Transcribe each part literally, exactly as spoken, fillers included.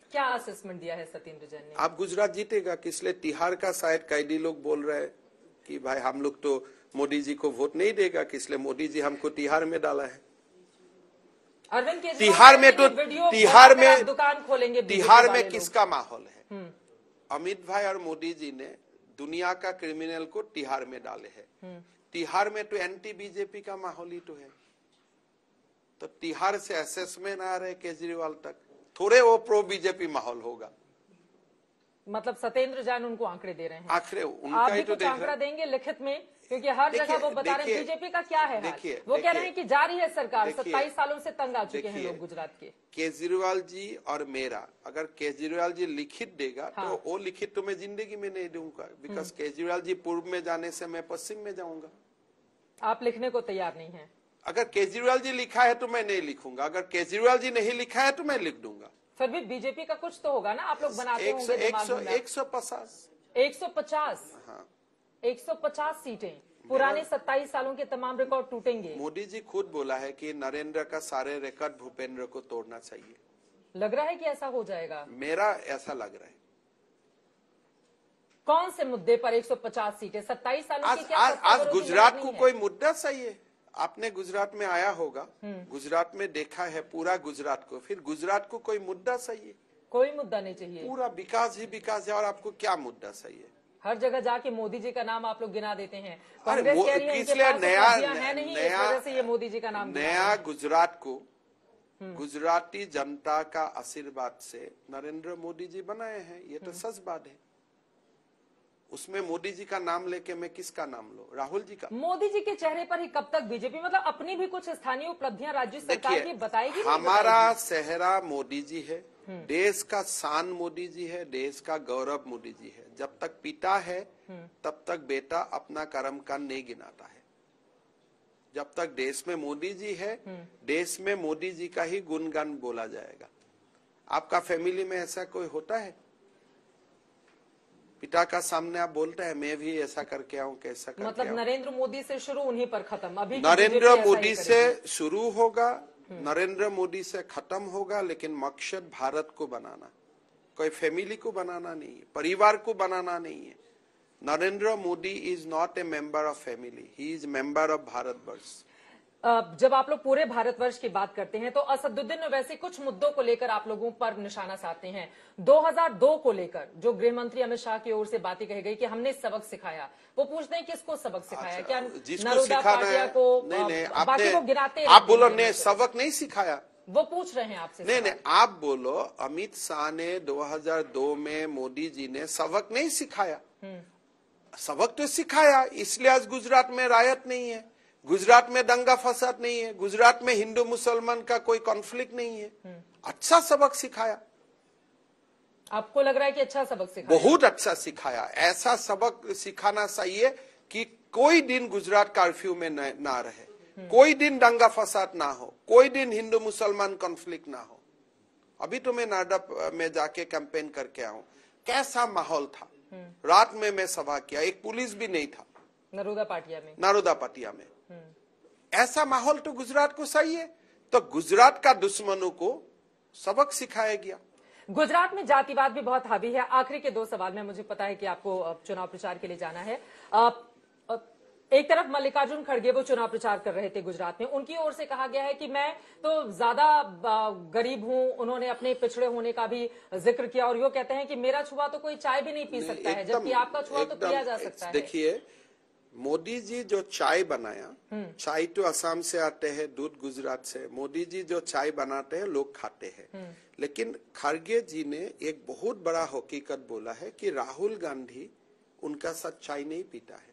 क्या असेसमेंट दिया है सत्येंद्र जैन ने? आप गुजरात जीतेगा कि इसलिए तिहाड़ का शायद कैदी लोग बोल रहे हैं कि भाई हम लोग तो मोदी जी को वोट नहीं देगा, कि इसलिए मोदी जी हमको तिहाड़ में डाला है। अरविंद केजरीवाल तिहाड़ में तो तिहाड़ में दुकान खोलेंगे, तिहाड़ में किसका माहौल है? अमित भाई और मोदी जी ने दुनिया का क्रिमिनल को तिहाड़ में डाले हैं। तिहाड़ में तो एंटी बीजेपी का माहौल ही तो है। तो तिहाड़ से असेसमेंट आ रहे केजरीवाल तक, थोड़े वो प्रो बीजेपी माहौल होगा। मतलब सत्येंद्र जैन उनको आंकड़े दे रहे हैं। आंकड़े उनका आप ही भी तो कुछ आंकड़ा देंगे लिखित में, क्योंकि हर जगह वो बता रहे हैं बीजेपी का क्या है हाल। वो कह रहे हैं कि जारी है सरकार, सत्ताईस सालों से तंग आ चुके हैं लोग गुजरात के। केजरीवाल जी और मेरा, अगर केजरीवाल जी लिखित देगा हाँ। तो वो लिखित तो मैं जिंदगी में नहीं दूंगा, बिकॉज केजरीवाल जी पूर्व में जाने से मैं पश्चिम में जाऊंगा। आप लिखने को तैयार नहीं है? अगर केजरीवाल जी लिखा है तो मैं नहीं लिखूंगा, अगर केजरीवाल जी नहीं लिखा है तो मैं लिख दूंगा। फिर भी बीजेपी का कुछ तो होगा ना, आप लोग बनाते होंगे। एक सौ पचास एक सौ पचास हाँ एक सौ पचास सीटें, पुराने सत्ताईस सालों के तमाम रिकॉर्ड टूटेंगे। मोदी जी खुद बोला है कि नरेंद्र का सारे रिकॉर्ड भूपेंद्र को तोड़ना चाहिए। लग रहा है कि ऐसा हो जाएगा? मेरा ऐसा लग रहा है। कौन से मुद्दे पर एक सौ पचास सीटें? सत्ताईस सालों आज, की क्या आज, आज गुजरात को कोई मुद्दा सही है? आपने गुजरात में आया होगा, गुजरात में देखा है पूरा गुजरात को, फिर गुजरात को कोई मुद्दा सही है? कोई मुद्दा नहीं चाहिए, पूरा विकास ही विकास है। और आपको क्या मुद्दा सही है? हर जगह जाके मोदी जी का नाम आप लोग गिना देते हैं। कांग्रेस कह रही है इसलिए नया है नहीं, इस वजह से ये मोदी जी का नाम। नया गुजरात को गुजराती जनता का आशीर्वाद से नरेंद्र मोदी जी बनाए हैं, ये तो सच बात है। उसमें मोदी जी का नाम लेके मैं किसका नाम लूं? राहुल जी का? मोदी जी के चेहरे पर ही कब तक बीजेपी मतलब अपनी भी कुछ स्थानीय उपलब्धियां राज्य सरकार की बताएगी? हमारा सेहरा मोदी जी है, देश का शान मोदी जी है, देश का गौरव मोदी जी है। जब तक पिता है तब तक बेटा अपना कर्म का नहीं गिनाता है। जब तक देश में मोदी जी है, देश में मोदी जी का ही गुणगान बोला जाएगा। आपका फैमिली में ऐसा कोई होता है? पिता का सामने आप बोलते हैं मैं भी ऐसा करके आऊं, कैसा करके मतलब नरेंद्र मोदी से शुरू, उन्हीं पर खत्म। अभी नरेंद्र मोदी से शुरू होगा, नरेंद्र मोदी से खत्म होगा, लेकिन मकसद भारत को बनाना, कोई फैमिली को बनाना नहीं है, परिवार को बनाना नहीं है। Narendra Modi is not a member of family, he is member of Bharatvarsh. जब आप लोग पूरे भारतवर्ष की बात करते हैं तो असदुद्दीन वैसे कुछ मुद्दों को लेकर आप लोगों पर निशाना साधते हैं। दो हज़ार दो को लेकर जो गृह मंत्री अमित शाह की ओर से बातें कही गई कि हमने सबक सिखाया, वो पूछते हैं किसको सबक सिखाया? अच्छा, क्या नरोदा पाटिया को? नहीं नहीं, बाकी को गिनाते आप बोलो ने सबक नहीं सिखाया, वो पूछ रहे हैं आपसे। नहीं नहीं, आप बोलो अमित शाह ने दो हज़ार दो में मोदी जी ने सबक नहीं सिखाया। सबक तो सिखाया, इसलिए आज गुजरात में रायत नहीं है, गुजरात में दंगा फसाद नहीं है, गुजरात में हिंदू मुसलमान का कोई कॉन्फ्लिक्ट नहीं है। अच्छा सबक सिखाया। आपको लग रहा है कि अच्छा सबक सिखाया? बहुत अच्छा सिखाया। ऐसा सबक सिखाना चाहिए कि कोई दिन गुजरात कर्फ्यू में न, ना रहे, कोई दिन दंगा फसाद ना हो, कोई दिन हिंदू मुसलमान कॉन्फ्लिक्ट ना हो। अभी तो मैं नाडा में जाके कैंपेन करके आऊं, कैसा माहौल था। रात में मैं सभा किया, एक पुलिस भी नहीं था नरोदा पाटिया में नरोदा पाटिया में। ऐसा माहौल तो गुजरात को सही है। तो गुजरात का दुश्मनों को सबक सिखाया गया। गुजरात में जातिवाद भी बहुत हावी है। आखिरी के दो सवाल में, मुझे पता है कि आपको चुनाव प्रचार के लिए जाना है। एक तरफ मल्लिकार्जुन खड़गे वो चुनाव प्रचार कर रहे थे गुजरात में, उनकी ओर से कहा गया है कि मैं तो ज्यादा गरीब हूं, उन्होंने अपने पिछड़े होने का भी जिक्र किया और यो कहते हैं कि मेरा छुआ तो कोई चाय भी नहीं पी सकता है, जबकि आपका छुआ तो पिया जा सकता है। देखिए, मोदी जी जो चाय बनाया, चाय तो असम से आते हैं, दूध गुजरात से। मोदी जी जो चाय बनाते हैं लोग खाते हैं, लेकिन खड़गे जी ने एक बहुत बड़ा हकीकत बोला है कि राहुल गांधी उनका साथ चाय नहीं पीता है।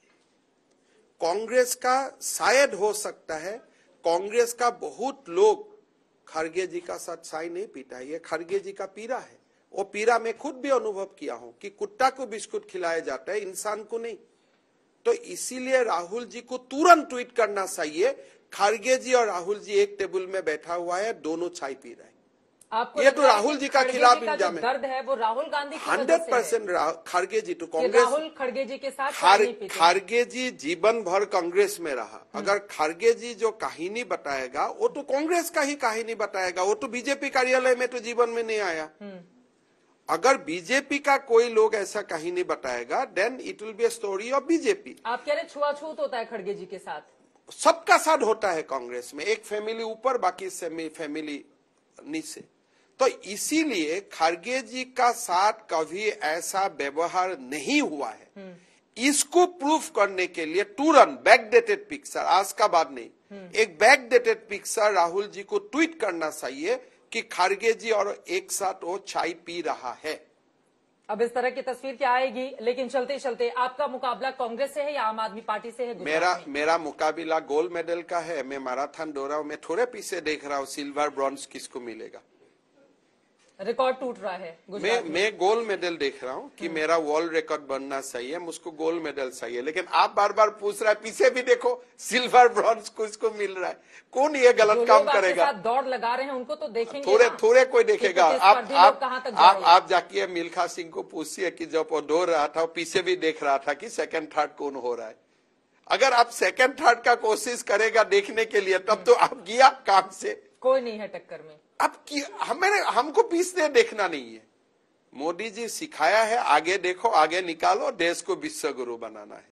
कांग्रेस का शायद हो सकता है, कांग्रेस का बहुत लोग खड़गे जी का साथ चाय नहीं पीता है, ये खड़गे जी का पीरा है। वो पीरा मैं खुद भी अनुभव किया हूं कि कुत्ता को बिस्कुट खिलाया जाता है, इंसान को नहीं। तो इसीलिए राहुल जी को तुरंत ट्वीट करना चाहिए, खड़गे जी और राहुल जी एक टेबल में बैठा हुआ है, दोनों चाय पी रहे हैं। आपको ये लगता तो है राहुल कि जी का खड़गे खिलाफ जी का इल्जाम जो है। दर्द है वो राहुल गांधी की वजह हंड्रेड से है परसेंट खड़गे जी तो कि कांग्रेस, राहुल खड़गे जी के साथ चाय नहीं पीते हैं। खड़गे जी जीवन भर कांग्रेस में रहा। अगर खड़गे जी जो कहानी बताएगा वो तो कांग्रेस का ही कहानी बताएगा, वो तो बीजेपी कार्यालय में तो जीवन में नहीं आया। अगर बीजेपी का कोई लोग ऐसा कहानी बताएगा then it will be a story of BJP. आप कह रहे छुआछूत होता है खड़गे जी के साथ? सबका साथ होता है कांग्रेस में, एक फैमिली ऊपर बाकी फैमिली नीचे। तो इसीलिए खड़गे जी का साथ कभी ऐसा व्यवहार नहीं हुआ है। इसको प्रूफ करने के लिए तुरंत बैकडेटेड पिक्चर, आज का बात नहीं, एक बैकडेटेड पिक्चर राहुल जी को ट्वीट करना चाहिए कि खड़गे जी और एक साथ वो चाय पी रहा है। अब इस तरह की तस्वीर क्या आएगी? लेकिन चलते चलते आपका मुकाबला कांग्रेस से है या आम आदमी पार्टी से है? मेरा मेरा मुकाबला गोल्ड मेडल का है। मैं मैराथन दौड़ रहा हूं, मैं थोड़े पीछे देख रहा हूं सिल्वर ब्रॉन्ज किसको मिलेगा। रिकॉर्ड टूट रहा है मैं मैं गोल्ड मेडल देख रहा हूं कि मेरा वर्ल्ड रिकॉर्ड बनना चाहिए, मुझको गोल्ड मेडल चाहिए। लेकिन आप बार बार पूछ रहा है, पीछे भी देखो सिल्वर ब्रॉन्ज किसको मिल रहा है। कौन ये गलत काम करेगा? साथ दौड़ लगा रहे हैं उनको तो देखेंगे, थोड़े थोड़े कोई देखेगा। आप आप आप आप जाके मिल्खा सिंह को पूछिए कि जब वो दौड़ रहा था पीछे भी देख रहा था कि सेकंड थर्ड कौन हो रहा है। अगर आप सेकंड थर्ड का कोशिश करेगा देखने के लिए तब तो आप गया काम से। कोई नहीं है टक्कर में। अब की हमें हमको पीछे देखना नहीं है। मोदी जी सिखाया है, आगे देखो, आगे निकालो, देश को विश्व गुरु बनाना है।